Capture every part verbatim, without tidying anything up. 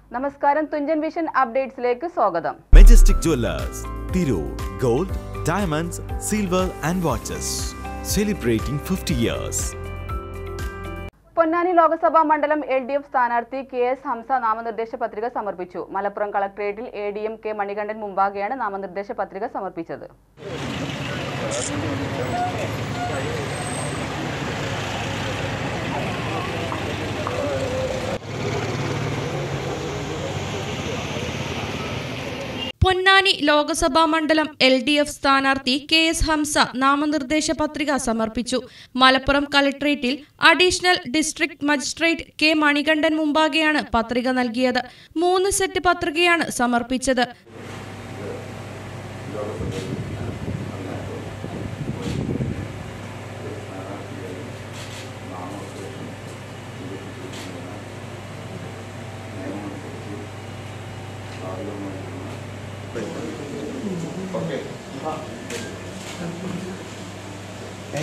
നമസ്കാരം, തുഞ്ചൻ വിഷൻ അപ്ഡേറ്റ്സിലേക്ക് സ്വാഗതം. Majestic Jewelers, Tirur, Gold, Diamonds, Silver and Watches, celebrating fifty years. Ponnani Lok Sabha മണ്ഡലം L D F സ്ഥാനാർത്ഥി K S Hamsa നാമനിർദ്ദേശ പത്രിക സമർപ്പിച്ചു. മലപ്പുറം കളക്ടറേറ്റിൽ A D M K Manikandan മുമ്പാകെയാണ് നാമനിർദ്ദേശ പത്രിക സമർപ്പിച്ചത്. പൊന്നാനി ലോക്സഭാ മണ്ഡലം എൽ ഡി എഫ് സ്ഥാനാർത്ഥി കെ എസ് ഹംസ നാമനിർദ്ദേശ പത്രിക സമർപ്പിച്ചു. മലപ്പുറം കളക്ടറേറ്റിൽ additional district magistrate K Manikandan മുമ്പാകെയാണ് പത്രിക നൽകിയത്. മൂന്ന് സെറ്റ് പത്രികയാണ് സമർപ്പിച്ചത്. Okay. Hey.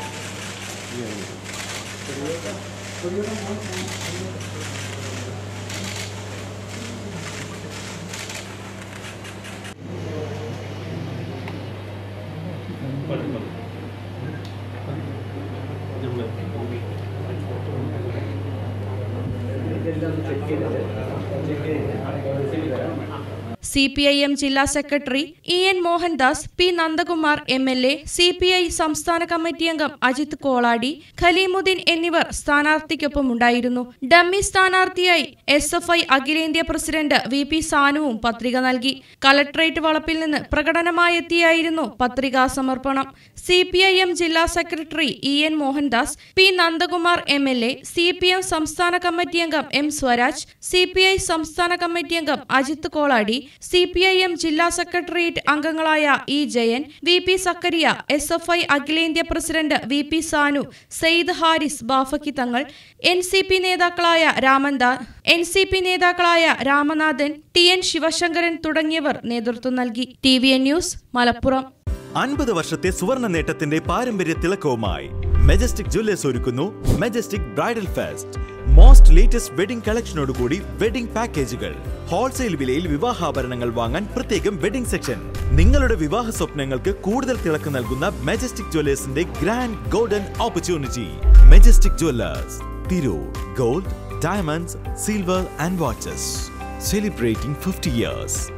C P I M ജില്ലാ secretary E N Mohandas, P Nandakumar M L A, C P I സംസ്ഥാന കമ്മിറ്റി അംഗം അജിത് കോളാടി, ഖലീമുദ്ദീൻ എന്നിവർ സ്ഥാനാർത്ഥിക്കൊപ്പം ഉണ്ടായിരുന്നു. ഡമ്മി സ്ഥാനാർത്ഥിയായി എസ് എഫ് ഐ അഖിലേന്ത്യാ പ്രസിഡന്റ് വി പി സാനുവും പത്രിക നൽകി. കളക്ടറേറ്റ് വളപ്പിൽ നിന്ന് പ്രകടനമായെത്തിയായിരുന്നു പത്രികാ സമർപ്പണം. സി പി ഐ എം ജില്ലാ secretary E N Mohandas, P Nandakumar M L A, C P M സംസ്ഥാന കമ്മിറ്റി അംഗം M Swaraj, C P I സംസ്ഥാന കമ്മിറ്റി അംഗം Ajith Koladi, C P I M ജില്ലാ സെക്രട്ടേറിയറ്റ് അംഗങ്ങളായ E Jayan, V P Zakariya, S F I അഖിലേന്ത്യാ president V P Sanu, Syed Haris Bafaqi Thangal, N C P നേതാക്കളായ രാമൻദാൻ N C P നേതാക്കളായ Ramanathan, T N Sivasankaran തുടങ്ങിയവർ നേതൃത്വം നൽകി. T V N news, Malappuram. അൻപത് വർഷത്തെ സുവർണ നേട്ടത്തിന്റെ പാരമ്പര്യ തിളക്കവുമായി മെജസ്റ്റിക് ജ്വല്ലേഴ്സ് ഒരുക്കുന്നു majestic bridal fest. Most latest wedding കളക്ഷനോടുകൂടി വെഡിംഗ് പാക്കേജുകൾ. ഹോൾസെയിൽ വിലയിൽ വിവാഹാഭരണങ്ങൾ വാങ്ങാൻ പ്രത്യേകം വെഡിംഗ് സെക്ഷൻ. നിങ്ങളുടെ വിവാഹ സ്വപ്നങ്ങൾക്ക് കൂടുതൽ തിളക്കം നൽകുന്ന മെജസ്റ്റിക് ജ്വല്ലേഴ്സിന്റെ grand golden opportunity. Majestic jewellers, Tirur. Gold, Diamonds, Silver and Watches, celebrating fifty years.